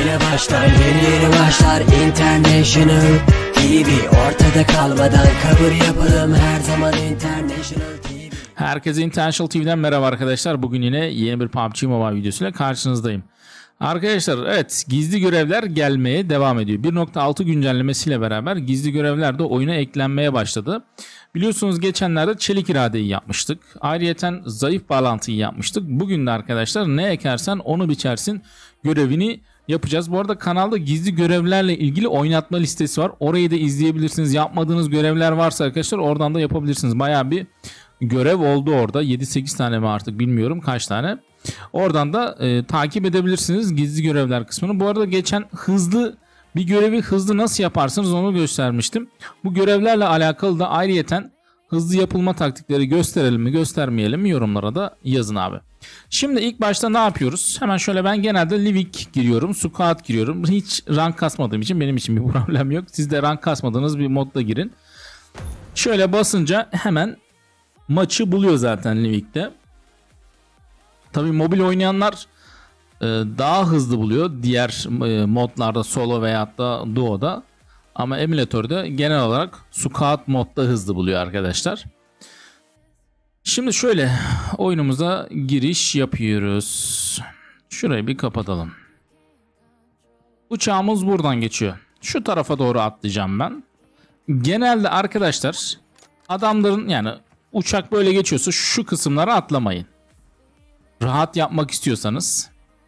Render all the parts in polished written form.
yeni başlar, yeni başlar. International TV, ortada kalmadan cover yapalım her zaman. International TV. Herkese International TV'den merhaba arkadaşlar. Bugün yine yeni bir PUBG Mobile videosuyla karşınızdayım. Arkadaşlar evet, gizli görevler gelmeye devam ediyor. 1.6 güncellemesiyle beraber gizli görevler de oyuna eklenmeye başladı. Biliyorsunuz geçenlerde çelik iradeyi yapmıştık. Ayrıyeten zayıf bağlantıyı yapmıştık. Bugün de arkadaşlar ne ekersen onu biçersin görevini yapacağız. Bu arada kanalda gizli görevlerle ilgili oynatma listesi var. Orayı da izleyebilirsiniz. Yapmadığınız görevler varsa arkadaşlar oradan da yapabilirsiniz. Bayağı bir görev oldu orada. 7-8 tane mi artık bilmiyorum kaç tane. Oradan da takip edebilirsiniz gizli görevler kısmını. Bu arada geçen hızlı bir görevi hızlı nasıl yaparsınız onu göstermiştim. Bu görevlerle alakalı da ayrıyeten hızlı yapılma taktikleri gösterelim mi göstermeyelim mi yorumlara da yazın abi. Şimdi ilk başta ne yapıyoruz? Hemen şöyle, ben genelde Livik giriyorum, Squad giriyorum. Hiç rank kasmadığım için benim için bir problem yok. Siz de rank kasmadığınız bir modda girin. Şöyle basınca hemen maçı buluyor zaten Livik'te. Tabii mobil oynayanlar daha hızlı buluyor diğer modlarda, solo veyahut da duo'da. Ama emülatörde genel olarak squad modda hızlı buluyor arkadaşlar. Şimdi şöyle oyunumuza giriş yapıyoruz. Şurayı bir kapatalım. Uçağımız buradan geçiyor. Şu tarafa doğru atlayacağım ben. Genelde arkadaşlar adamların, yani uçak böyle geçiyorsa şu kısımlara atlamayın. Rahat yapmak istiyorsanız.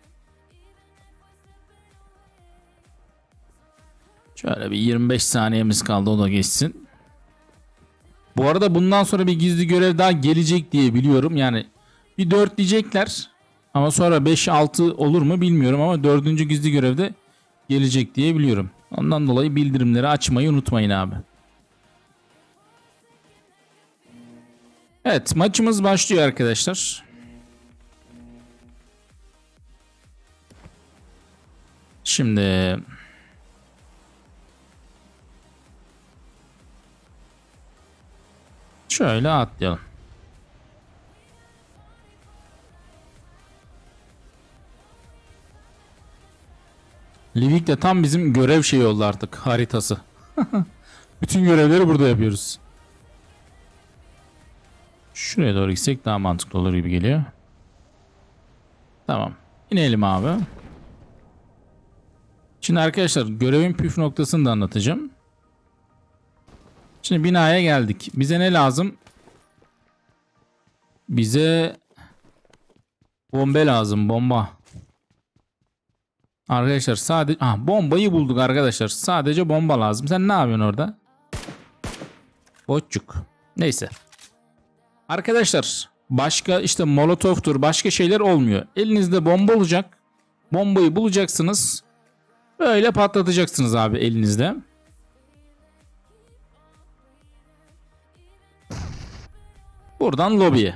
Şöyle bir 25 saniyemiz kaldı, o da geçsin. Bu arada bundan sonra bir gizli görev daha gelecek diye biliyorum. Yani bir 4 diyecekler ama sonra 5-6 olur mu bilmiyorum ama 4. gizli görevde gelecek diye biliyorum. Ondan dolayı bildirimleri açmayı unutmayın abi. Evet, maçımız başlıyor arkadaşlar. Şimdi şöyle atlayalım. Livik de tam bizim görev şeyi oldu artık, haritası. Bütün görevleri burada yapıyoruz. Şuraya doğru gitsek daha mantıklı olur gibi geliyor. Tamam. İnelim abi. Şimdi arkadaşlar görevin püf noktasını da anlatacağım. Şimdi binaya geldik. Bize ne lazım? Bize bomba lazım, bomba. Arkadaşlar sadece bombayı bulduk arkadaşlar. Sadece bomba lazım. Sen ne yapıyorsun orada? Boççuk. Neyse. Arkadaşlar başka işte molotoftur, başka şeyler olmuyor. Elinizde bomba olacak. Bombayı bulacaksınız. Böyle patlatacaksınız abi elinizde. Buradan lobiye.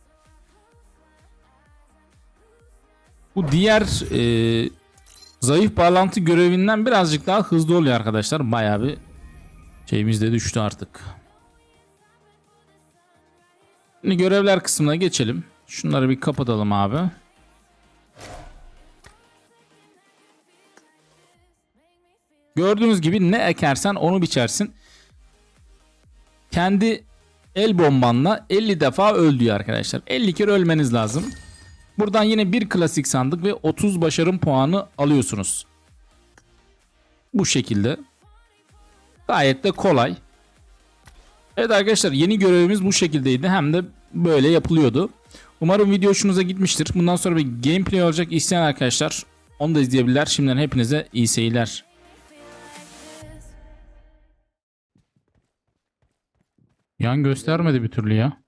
Bu diğer zayıf bağlantı görevinden birazcık daha hızlı oluyor arkadaşlar. Bayağı bir şeyimiz de düştü artık. Şimdi görevler kısmına geçelim. Şunları bir kapatalım abi. Gördüğünüz gibi ne ekersen onu biçersin. Kendi el bombanla 50 defa öl diyor arkadaşlar. 50 kere ölmeniz lazım. Buradan yine bir klasik sandık ve 30 başarım puanı alıyorsunuz. Bu şekilde. Gayet de kolay. Evet arkadaşlar, yeni görevimiz bu şekildeydi. Hem de böyle yapılıyordu. Umarım video hoşunuza gitmiştir. Bundan sonra bir gameplay olacak isteyen arkadaşlar onu da izleyebilirler. Şimdiden hepinize iyi seyirler. Yan göstermedi bir türlü ya.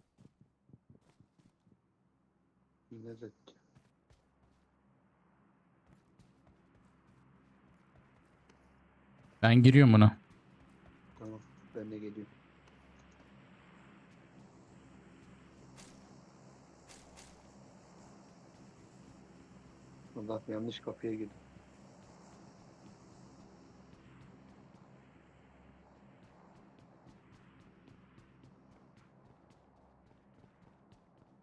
Ben giriyorum buna. Tamam, ben de geliyorum. Allah, yanlış kapıya girdim.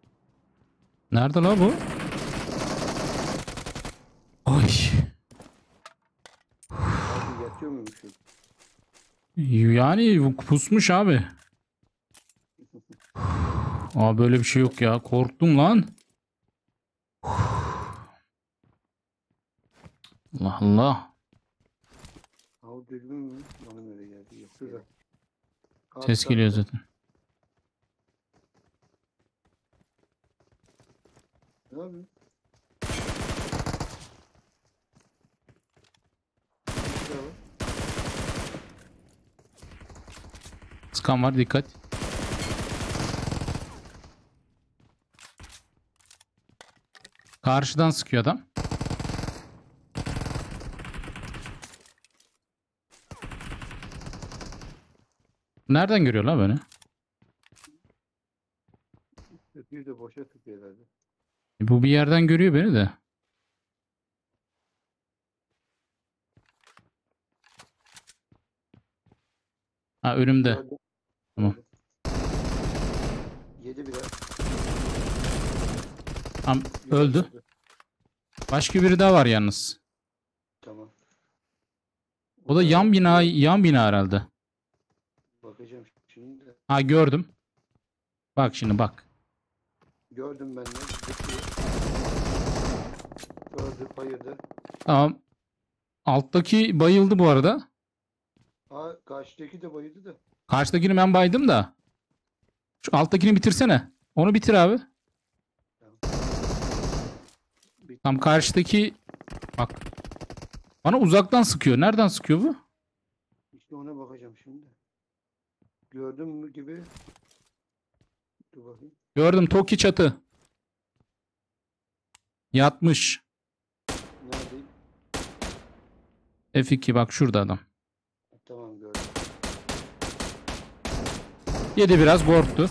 Nerede la bu? Ay. Pusuyor muymuşum? Yani pusmuş abi. Aa, böyle bir şey yok ya. Korktum lan. Allah Allah. Av dürbün mü? Bana öyle geldi. Yok. Şurada. Ses geliyor zaten. Ne yapıyorsun? Bravo. Sıkan var, dikkat. Karşıdan sıkıyor adam. Nereden görüyor lan beni? Bir de boşa tıkıyor herhalde. Bu bir yerden görüyor beni de. Ha, önümde. Gördüm. Tamam. Gördüm. Yedi biraz. Tam Güzel öldü. oldu. Başka biri daha var yalnız. Tamam. O da yan bina herhalde. Bakacağım şimdi de. Ha, gördüm. Bak şimdi bak. Gördüm ben de. Gördü, bayırdı. Tamam. Alttaki bayıldı bu arada. Aa, karşıdaki de bayırdı da. Karşıdakini ben baydım da. Şu alttakini bitirsene. Onu bitir abi. Bitti. Tam karşıdaki bak. Bana uzaktan sıkıyor. Nereden sıkıyor bu? İşte ona bakacağım şimdi. Gördün mü gibi? Dur bakayım. Gördüm, Toki çatı. Yatmış. Neredeyim? F2 bak, şurada adam. Tamam, gördüm. Yedi, biraz korktu.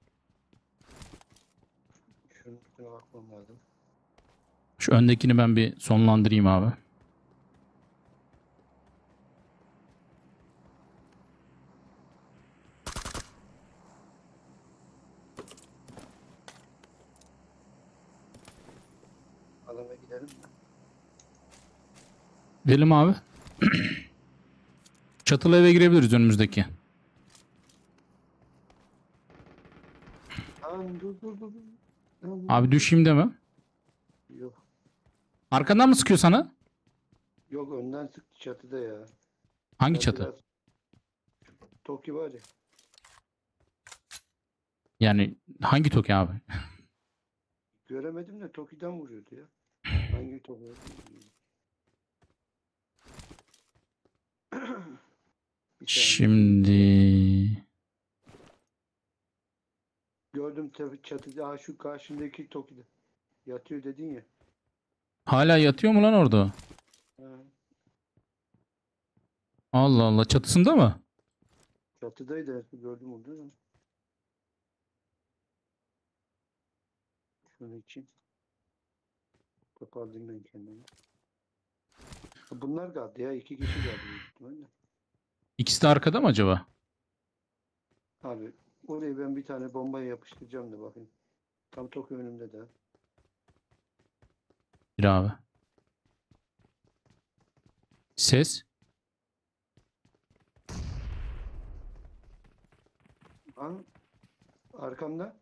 Şunun üstüne bakmam lazım. Şu öndekini ben bir sonlandırayım abi. Alana gidelim mi? Gidelim abi. Çatılı eve girebiliriz önümüzdeki. Tamam, dur. Tamam, Abi düşeyim deme. Yok. Arkandan mı sıkıyor sana? Yok, önden sıktı çatıda ya. Hangi Ben çatı? biraz- Toki var ya. Yani hangi Toki abi? Göremedim de Toki'den vuruyordu ya. Hangi Toki? Bir saniye. Şimdi Gördüm tabii çatıda. Ha, şu karşındaki Toki'de. Yatıyor dedin ya. hala yatıyor mu lan orada? Ha, Allah Allah, çatısında mı? çatıdaydı. Gördüm orada da. Şunun için. Toparlayayım ben kendimi. Bunlar kaldı ya. 2 kişi kaldı büyük ihtimalle. İkisi de arkada mı acaba? Abi oraya ben bir tane bombayı yapıştıracağım da bakayım. Tam Toki önümde de. Bir abi. Ses. Ha? Arkamda.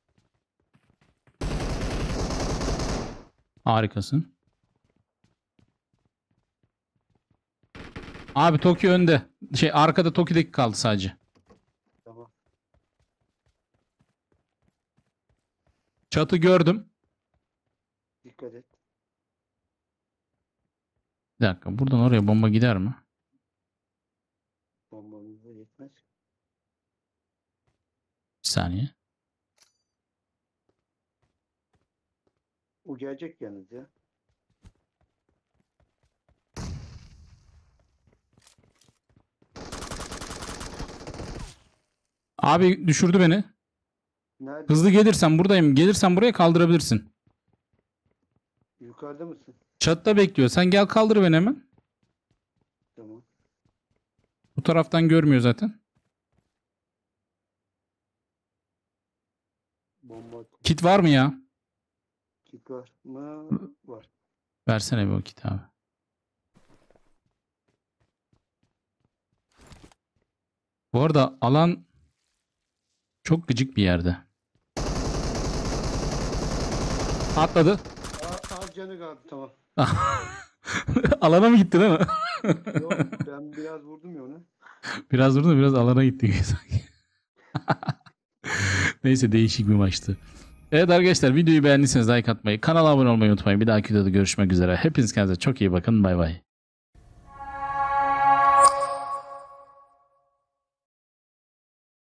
Harikasın. Abi Toki önde. Arkada Toki'deki kaldı sadece. Tamam. Çatı gördüm. Dikkat et. Bir dakika, buradan oraya bomba gider mi? Bombamız da yetmez. Bir saniye. O gelecek yalnız ya. Abi düşürdü beni. Nerede? Hızlı gelirsen buradayım. Gelirsen buraya kaldırabilirsin. Yukarıda mısın? Çatıda bekliyor. Sen gel kaldır beni hemen. Tamam. Bu taraftan görmüyor zaten. Bomba Kit var mı ya? kit var mı? Var. Versene bir o kit abi. Bu arada alan çok gıcık bir yerde. Atladı. Canı kaldı, tamam. Alana mı gitti değil mi? Yok, ben biraz vurdum ya onu. Biraz vurdu, biraz alana gitti sanki. Neyse, değişik bir maçtı. Evet arkadaşlar, videoyu beğendiyseniz like atmayı, kanala abone olmayı unutmayın. Bir dahaki videoda görüşmek üzere. Hepiniz kendinize çok iyi bakın. Bay bay.